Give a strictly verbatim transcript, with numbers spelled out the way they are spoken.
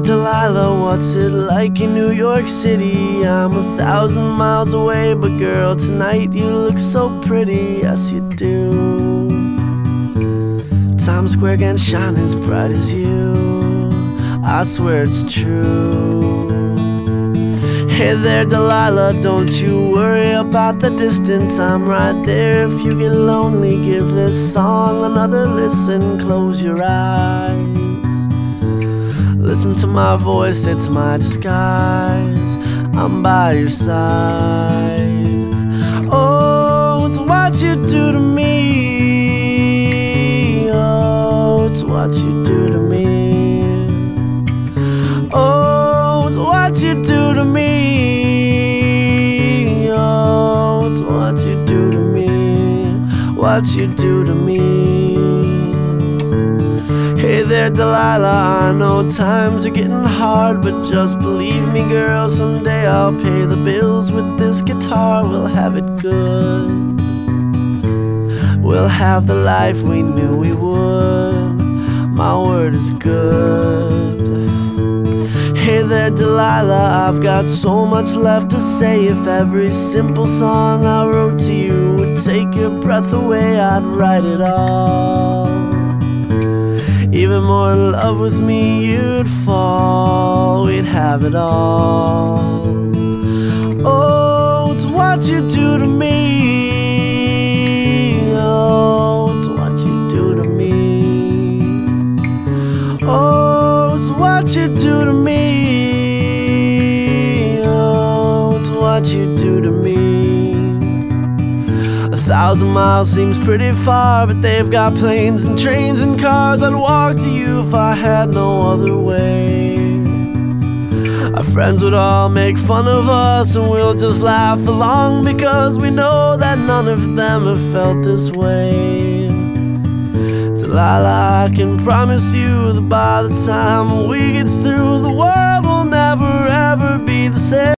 Delilah, what's it like in New York City? I'm a thousand miles away, but girl, tonight you look so pretty, yes you do. Times Square can't shine as bright as you, I swear it's true. Hey there Delilah, don't you worry about the distance, I'm right there. If you get lonely, give this song another listen. Close your eyes, listen to my voice, it's my disguise, I'm by your side. Oh, it's what you do to me, oh, it's what you do to me. Oh, it's what you do to me, oh, it's what you do to me, what you do to me. Hey there Delilah, I know times are getting hard, but just believe me girl, someday I'll pay the bills with this guitar. We'll have it good, we'll have the life we knew we would, my word is good. Hey there Delilah, I've got so much left to say. If every simple song I wrote to you would take your breath away, I'd write it all. Even more in love with me you'd fall, we'd have it all. Oh, it's what you do to me, oh, it's what you do to me. Oh, it's what you do to me, oh, it's what you do to me. A thousand miles seems pretty far, but they've got planes and trains and cars. I'd walk to you if I had no other way. Our friends would all make fun of us, and we'll just laugh along, because we know that none of them have felt this way. Delilah, I can promise you that by the time we get through, the world will never ever be the same.